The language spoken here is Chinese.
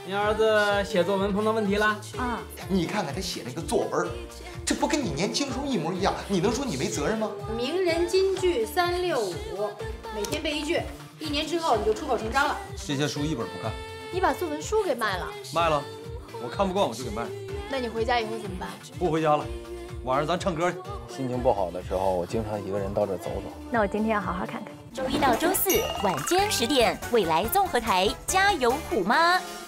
你儿子写作文碰到问题了？ 啊， 你看看他写那个作文，这不跟你年轻时候一模一样？你能说你没责任吗？ 名人金句365，每天背一句，1年之后你就出口成章了。 这些书一本不看。 你把作文书给卖了？ 卖了，我看不惯我就给卖。 那你回家以后怎么办？ 不回家了，晚上咱唱歌去。 心情不好的时候，我经常一个人到这走走。 那我今天要好好看看。 周一到周四晚间10点，未来综合台加油虎妈。